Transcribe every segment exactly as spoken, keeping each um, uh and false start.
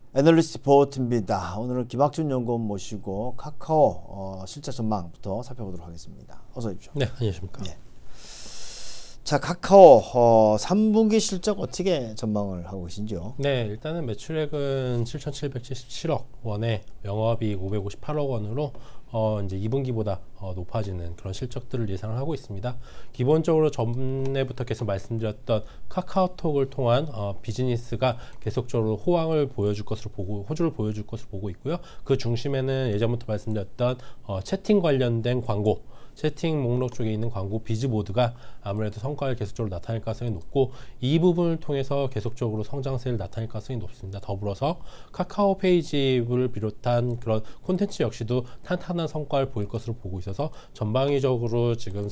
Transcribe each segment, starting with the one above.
애널리스트 보트입니다. 오늘은 김학준 연구원 모시고 카카오 어, 실적 전망부터 살펴보도록 하겠습니다. 어서 오십시오. 네, 안녕하십니까. 네. 자, 카카오 어, 삼 분기 실적 어떻게 전망을 하고 계신지요? 네, 일단은 매출액은 칠천칠백칠십칠억 원에 영업이익 오백오십팔억 원으로 어, 이제 이 분기보다 어, 높아지는 그런 실적들을 예상을 하고 있습니다. 기본적으로 전에부터 계속 말씀드렸던 카카오톡을 통한 어, 비즈니스가 계속적으로 호황을 보여줄 것으로 보고 호주를 보여줄 것으로 보고 있고요. 그 중심에는 예전부터 말씀드렸던 어, 채팅 관련된 광고, 채팅 목록 쪽에 있는 광고 비즈보드가 아무래도 성과를 계속적으로 나타낼 가능성이 높고, 이 부분을 통해서 계속적으로 성장세를 나타낼 가능성이 높습니다. 더불어서 카카오 페이지를 비롯한 그런 콘텐츠 역시도 탄탄한 성과를 보일 것으로 보고 있어서 전방위적으로 지금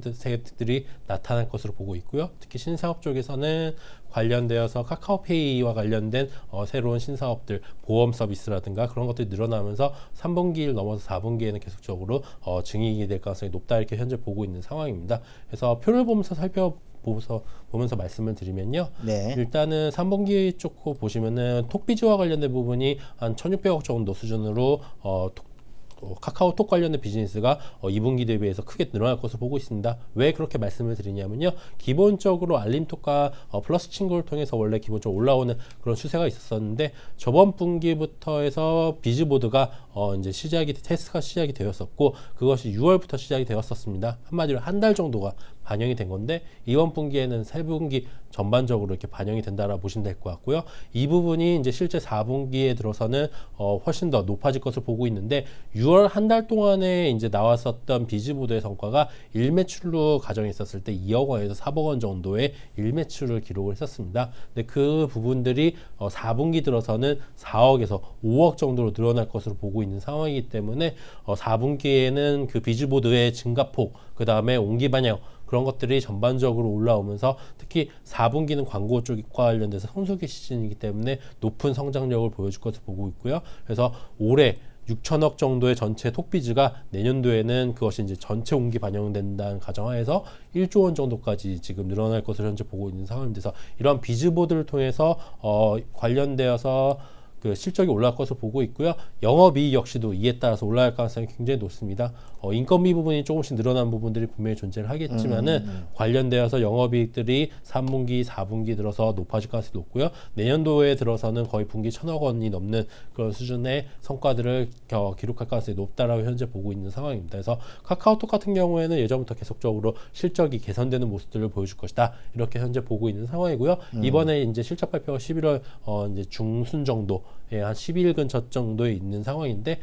성장세들이 나타날 것으로 보고 있고요. 특히 신사업 쪽에서는 관련되어서 카카오페이와 관련된 어, 새로운 신사업들, 보험 서비스라든가 그런 것들이 늘어나면서 삼 분기를 넘어서 사 분기에는 계속적으로 어, 증이익이 될 가능성이 높다, 이렇게 현재 보고 있는 상황입니다. 그래서 표를 보면서 살펴보면서 보면서 말씀을 드리면요. 네. 일단은 삼 분기 쪽 보시면은 톡비즈와 관련된 부분이 한 천육백억 정도 수준으로 어, 톡 어, 카카오톡 관련된 비즈니스가 어, 이 분기 대비해서 크게 늘어날 것으로 보고 있습니다. 왜 그렇게 말씀을 드리냐면요, 기본적으로 알림톡과 어, 플러스 친구를 통해서 원래 기본적으로 올라오는 그런 추세가 있었었는데, 저번 분기부터 해서 비즈보드가 어, 이제 시작이 테스트가 시작이 되었었고, 그것이 유월부터 시작이 되었었습니다. 한마디로 한 달 정도가 반영이 된 건데, 이번 분기에는 세 분기 전반적으로 이렇게 반영이 된다라 보시면 될 것 같고요. 이 부분이 이제 실제 사 분기에 들어서는 어, 훨씬 더 높아질 것을 보고 있는데, 유월 한 달 동안에 이제 나왔었던 비즈보드의 성과가 일매출로 가정했었을 때 이억 원에서 사억 원 정도의 일매출을 기록을 했었습니다. 근데 그 부분들이 어, 사 분기 들어서는 사억에서 오억 정도로 늘어날 것으로 보고 있는 상황이기 때문에 어, 사 분기에는 그 비즈보드의 증가폭, 그 다음에 온기 반영, 그런 것들이 전반적으로 올라오면서 특히 사 분기는 광고 쪽과 관련돼서 성수기 시즌이기 때문에 높은 성장력을 보여줄 것을 보고 있고요. 그래서 올해 육천억 정도의 전체 톡비즈가 내년도에는 그것이 이제 전체 온기 반영된다는 가정하에서 일조 원 정도까지 지금 늘어날 것을 현재 보고 있는 상황입니다. 이러한 비즈보드를 통해서 어, 관련되어서 그 실적이 올라갈 것을 보고 있고요. 영업이익 역시도 이에 따라서 올라갈 가능성이 굉장히 높습니다. 어, 인건비 부분이 조금씩 늘어난 부분들이 분명히 존재를 하겠지만은 음, 음. 관련되어서 영업이익들이 삼 분기, 사 분기 들어서 높아질 가능성이 높고요. 내년도에 들어서는 거의 분기 천억 원이 넘는 그런 수준의 성과들을 겨, 기록할 가능성이 높다라고 현재 보고 있는 상황입니다. 그래서 카카오톡 같은 경우에는 예전부터 계속적으로 실적이 개선되는 모습들을 보여줄 것이다, 이렇게 현재 보고 있는 상황이고요. 음. 이번에 이제 실적 발표가 십일월 어, 이제 중순 정도, 예, 한 십이 일 근처 정도에 있는 상황인데,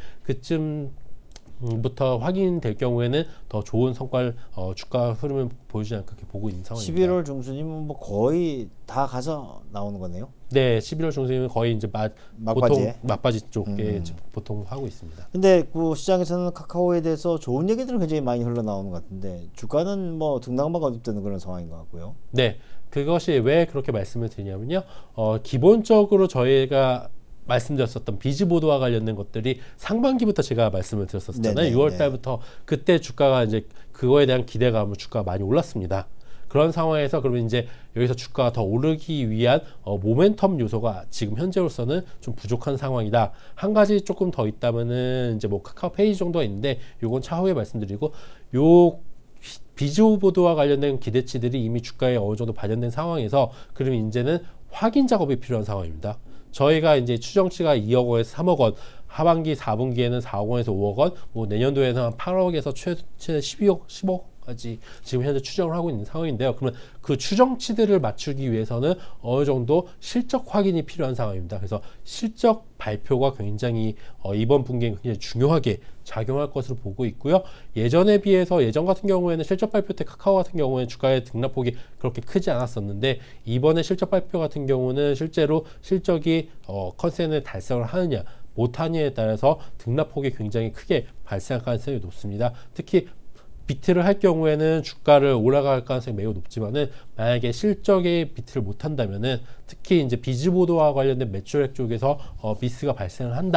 그쯤부터 확인될 경우에는 더 좋은 성과를 어, 주가 흐름을 보여주지 않게 보고 있는 상황입니다. 십일월 중순이면 뭐 거의 다 가서 나오는 거네요. 네, 십일월 중순이면 거의 이제 마, 막바지에? 보통 막바지 쪽에 음. 보통 하고 있습니다. 근데 그 시장에서는 카카오에 대해서 좋은 얘기들은 굉장히 많이 흘러나오는 것 같은데, 주가는 뭐 등락만 거듭되는 그런 상황인 것 같고요. 네, 그것이 왜 그렇게 말씀을 드리냐면요, 어, 기본적으로 저희가 말씀드렸었던 비즈보드와 관련된 것들이 상반기부터 제가 말씀을 드렸었잖아요. 네네, 유월 달부터 그때 주가가 이제 그거에 대한 기대감으로 주가가 많이 올랐습니다. 그런 상황에서 그러면 이제 여기서 주가가 더 오르기 위한 어, 모멘텀 요소가 지금 현재로서는 좀 부족한 상황이다. 한 가지 조금 더 있다면은 이제 뭐 카카오 페이지 정도가 있는데, 요건 차후에 말씀드리고, 요 비즈보드와 관련된 기대치들이 이미 주가에 어느 정도 반영된 상황에서, 그러면 이제는 확인 작업이 필요한 상황입니다. 저희가 이제 추정치가 이억 원에서 삼억 원, 하반기 사 분기에는 사억 원에서 오억 원, 뭐 내년도에는 한 팔억에서 최, 최대 십이억, 십억까지 지금 현재 추정을 하고 있는 상황인데요. 그러면 그 추정치들을 맞추기 위해서는 어느 정도 실적 확인이 필요한 상황입니다. 그래서 실적 발표가 굉장히 어, 이번 분기에 굉장히 중요하게 작용할 것으로 보고 있고요. 예전에 비해서, 예전 같은 경우에는 실적 발표 때 카카오 같은 경우에는 주가의 등락폭이 그렇게 크지 않았었는데, 이번에 실적 발표 같은 경우는 실제로 실적이 어, 컨센을 달성을 하느냐 못하느냐에 따라서 등락폭이 굉장히 크게 발생할 가능성이 높습니다. 특히 비트를 할 경우에는 주가를 올라갈 가능성이 매우 높지만은, 만약에 실적에 비트를 못한다면은, 특히 이제 비즈보드와 관련된 매출액 쪽에서 어, 미스가 발생을 한다.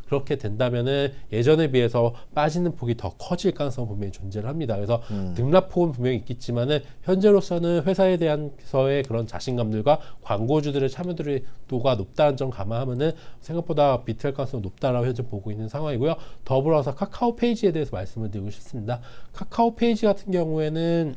그렇게 된다면은 예전에 비해서 빠지는 폭이 더 커질 가능성은 분명히 존재를 합니다. 그래서 음. 등락폭은 분명히 있겠지만은 현재로서는 회사에 대한서의 그런 자신감들과 광고주들의 참여도가 높다는 점 감안하면은 생각보다 비트할 가능성이 높다라고 현재 보고 있는 상황이고요. 더불어서 카카오 페이지에 대해서 말씀을 드리고 싶습니다. 카카오 페이지 같은 경우에는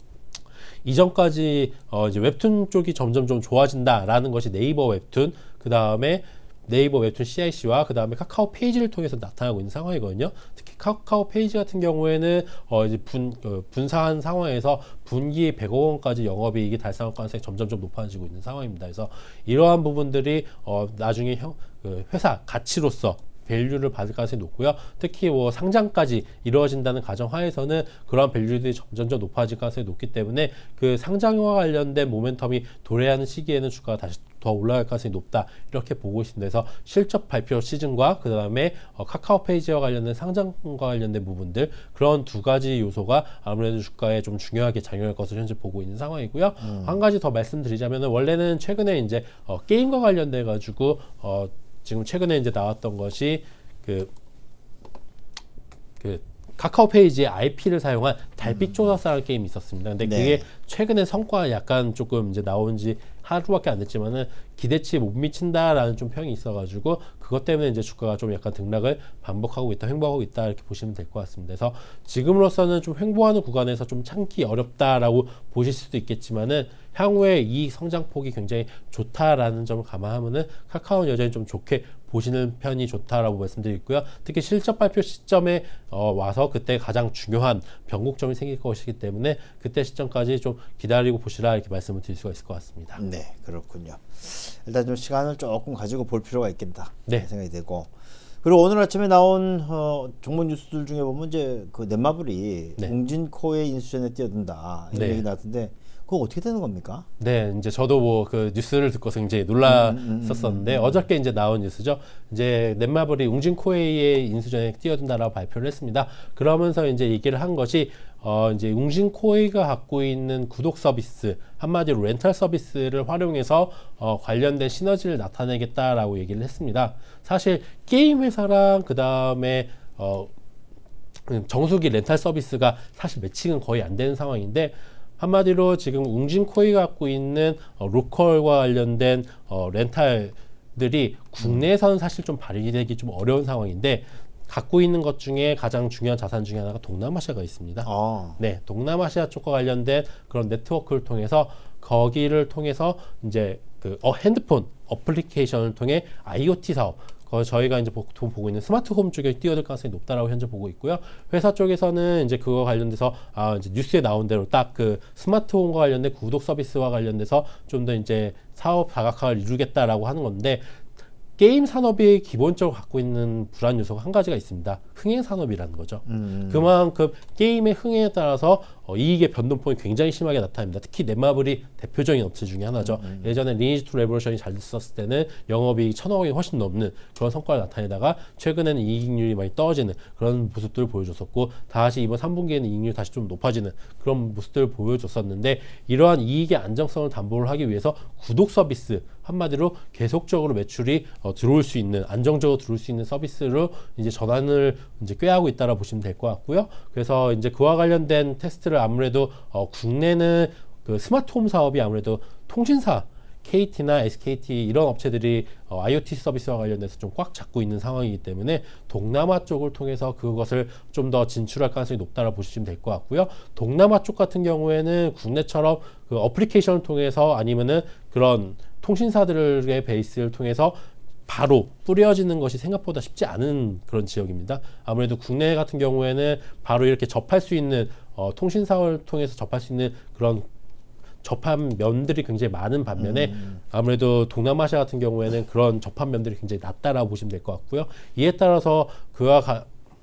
이전까지 어 이제 웹툰 쪽이 점점 좀 좋아진다라는 것이 네이버 웹툰, 그 다음에 네이버 웹툰 씨아이씨와 그 다음에 카카오 페이지를 통해서 나타나고 있는 상황이거든요. 특히 카카오 페이지 같은 경우에는 어 이제 분 어, 분사한 상황에서 분기 백억 원까지 영업이익이 달성할 가능성이 점점 좀 높아지고 있는 상황입니다. 그래서 이러한 부분들이 어 나중에 형, 그 회사 가치로서 밸류를 받을 가능성이 높고요. 특히 뭐 상장까지 이루어진다는 가정하에서는 그러한 밸류들이 점점 높아질 가능성이 높기 때문에 그 상장과 관련된 모멘텀이 도래하는 시기에는 주가가 다시 더 올라갈 가능성이 높다, 이렇게 보고 있습니다. 그래서 실적 발표 시즌과 그 다음에 어, 카카오 페이지와 관련된 상장과 관련된 부분들, 그런 두 가지 요소가 아무래도 주가에 좀 중요하게 작용할 것을 현재 보고 있는 상황이고요. 음. 한 가지 더 말씀드리자면, 원래는 최근에 이제 어, 게임과 관련돼 가지고 어, 지금 최근에 이제 나왔던 것이 그, 그 카카오 페이지의 아이피를 사용한 달빛 조사사라는 게임이 있었습니다. 근데 네. 그게 최근에 성과가 약간 조금 이제 나온 지 하루밖에 안 됐지만은 기대치에 못 미친다라는 좀 평이 있어가지고 그것 때문에 이제 주가가 좀 약간 등락을 반복하고 있다, 횡보하고 있다, 이렇게 보시면 될 것 같습니다. 그래서 지금으로서는 좀 횡보하는 구간에서 좀 참기 어렵다라고 보실 수도 있겠지만은 향후에 이 성장폭이 굉장히 좋다라는 점을 감안하면은 카카오는 여전히 좀 좋게 보시는 편이 좋다라고 말씀드리고요. 특히 실적 발표 시점에 어, 와서 그때 가장 중요한 변곡점이 생길 것이기 때문에 그때 시점까지 좀 기다리고 보시라, 이렇게 말씀을 드릴 수가 있을 것 같습니다. 네, 그렇군요. 일단 좀 시간을 조금 가지고 볼 필요가 있겠다, 네. 생각이 되고, 그리고 오늘 아침에 나온 어, 종목 뉴스들 중에 보면 이제 그 넷마블이 네. 웅진코의 인수전에 뛰어든다, 이런 네. 얘기 나왔는데 그거 어떻게 되는 겁니까? 네, 이제 저도 뭐 그 뉴스를 듣고서 굉장히 놀랐었었는데, 음, 음, 음, 음. 어저께 이제 나온 뉴스죠. 이제 넷마블이 웅진코웨이의 인수전에 뛰어든다라고 발표를 했습니다. 그러면서 이제 얘기를 한 것이 어 이제 웅진코웨이가 갖고 있는 구독 서비스, 한마디로 렌탈 서비스를 활용해서 어 관련된 시너지를 나타내겠다라고 얘기를 했습니다. 사실 게임 회사랑 그 다음에 어 정수기 렌탈 서비스가 사실 매칭은 거의 안 되는 상황인데, 한마디로 지금 웅진코이가 갖고 있는 어, 로컬과 관련된 어, 렌탈들이 국내에서는 사실 좀 발휘되기 좀 어려운 상황인데, 갖고 있는 것 중에 가장 중요한 자산 중에 하나가 동남아시아가 있습니다. 아. 네, 동남아시아 쪽과 관련된 그런 네트워크를 통해서, 거기를 통해서 이제 그 어, 핸드폰 어플리케이션을 통해 아이오티 사업, 거 저희가 이제 보통 보고 있는 스마트홈 쪽에 뛰어들 가능성이 높다라고 현재 보고 있고요. 회사 쪽에서는 이제 그거 관련돼서 아 이제 뉴스에 나온 대로 딱 그 스마트홈과 관련된 구독 서비스와 관련돼서 좀 더 이제 사업 다각화를 이루겠다라고 하는 건데, 게임 산업이 기본적으로 갖고 있는 불안 요소가 한 가지가 있습니다. 흥행 산업이라는 거죠. 음. 그만큼 게임의 흥행에 따라서 어, 이익의 변동폭이 굉장히 심하게 나타납니다. 특히 넷마블이 대표적인 업체 중에 하나죠. 음. 예전에 리니지 투 레볼루션이 잘 됐었을 때는 영업이익 천억 원이 훨씬 넘는 그런 성과를 나타내다가 최근에는 이익률이 많이 떨어지는 그런 모습들을 보여줬었고, 다시 이번 삼 분기에는 이익률이 다시 좀 높아지는 그런 모습들을 보여줬었는데, 이러한 이익의 안정성을 담보를 하기 위해서 구독 서비스, 한마디로 계속적으로 매출이 어, 들어올 수 있는, 안정적으로 들어올 수 있는 서비스로 이제 전환을 이제 꾀하고 있다라 보시면 될 것 같고요. 그래서 이제 그와 관련된 테스트를 아무래도 어, 국내는 그 스마트홈 사업이 아무래도 통신사 케이티나 에스케이티 이런 업체들이 어, 아이오티 서비스와 관련해서 좀 꽉 잡고 있는 상황이기 때문에 동남아 쪽을 통해서 그것을 좀 더 진출할 가능성이 높다라 보시면 될 것 같고요. 동남아 쪽 같은 경우에는 국내처럼 그 어플리케이션을 통해서 아니면은 그런 통신사들의 베이스를 통해서 바로 뿌려지는 것이 생각보다 쉽지 않은 그런 지역입니다. 아무래도 국내 같은 경우에는 바로 이렇게 접할 수 있는 어, 통신사를 통해서 접할 수 있는 그런 접한 면들이 굉장히 많은 반면에 음. 아무래도 동남아시아 같은 경우에는 그런 접한 면들이 굉장히 낮다라고 보시면 될 것 같고요. 이에 따라서 그와 가,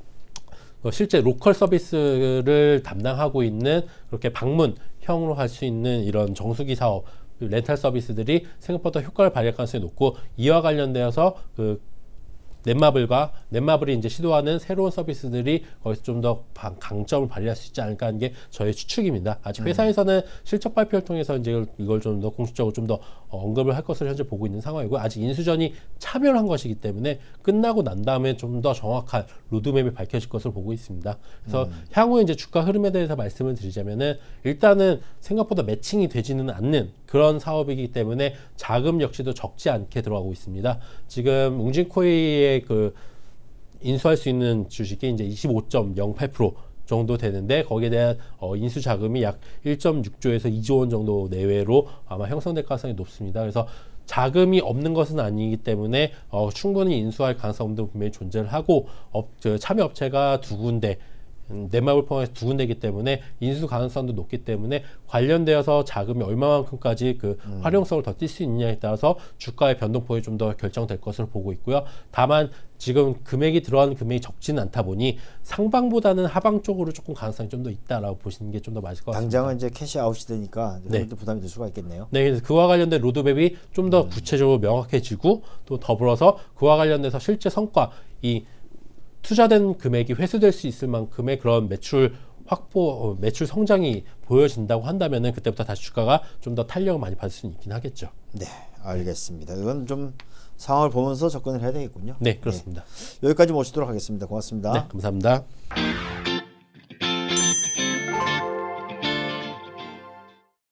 어, 실제 로컬 서비스를 담당하고 있는 그렇게 방문형으로 할 수 있는 이런 정수기 사업, 렌탈 서비스들이 생각보다 효과를 발휘할 가능성이 높고, 이와 관련되어서 그 넷마블과 넷마블이 이제 시도하는 새로운 서비스들이 거기서 좀 더 강점을 발휘할 수 있지 않을까 하는 게 저의 추측입니다. 아직 회사에서는 실적 발표를 통해서 이제 이걸 좀 더 공식적으로 좀 더 언급을 할 것을 현재 보고 있는 상황이고, 아직 인수전이 차별한 것이기 때문에 끝나고 난 다음에 좀 더 정확한 로드맵이 밝혀질 것으로 보고 있습니다. 그래서 음. 향후에 이제 주가 흐름에 대해서 말씀을 드리자면은, 일단은 생각보다 매칭이 되지는 않는 그런 사업이기 때문에 자금 역시도 적지 않게 들어가고 있습니다. 지금 웅진코이의 그 인수할 수 있는 주식이 이제 이십오 점 영팔 퍼센트 정도 되는데, 거기에 대한 어, 인수 자금이 약 일 점 육 조에서 이조 원 정도 내외로 아마 형성될 가능성이 높습니다. 그래서 자금이 없는 것은 아니기 때문에 어, 충분히 인수할 가능성도 분명히 존재를 하고, 업, 저, 참여 업체가 두 군데, 넷마블 포함해서 두 군데이기 때문에 인수 가능성도 높기 때문에 관련되어서 자금이 얼마만큼까지 그 음. 활용성을 더 띌 수 있느냐에 따라서 주가의 변동폭이 좀 더 결정될 것으로 보고 있고요. 다만 지금 금액이 들어가는 금액이 적지는 않다 보니 상방보다는 하방 쪽으로 조금 가능성이 좀 더 있다라고 보시는 게 좀 더 맞을 것 같습니다. 당장은 이제 캐시 아웃이 되니까 네. 부담이 될 수가 있겠네요. 네, 그래서 그와 관련된 로드맵이 좀 더 음. 구체적으로 명확해지고, 또 더불어서 그와 관련돼서 실제 성과, 이 투자된 금액이 회수될 수 있을 만큼의 그런 매출 확보, 매출 성장이 보여진다고 한다면은 그때부터 다시 주가가 좀 더 탄력을 많이 받을 수는 있긴 하겠죠. 네, 알겠습니다. 이건 좀 상황을 보면서 접근을 해야 되겠군요. 네, 그렇습니다. 네. 여기까지 모시도록 하겠습니다. 고맙습니다. 네, 감사합니다.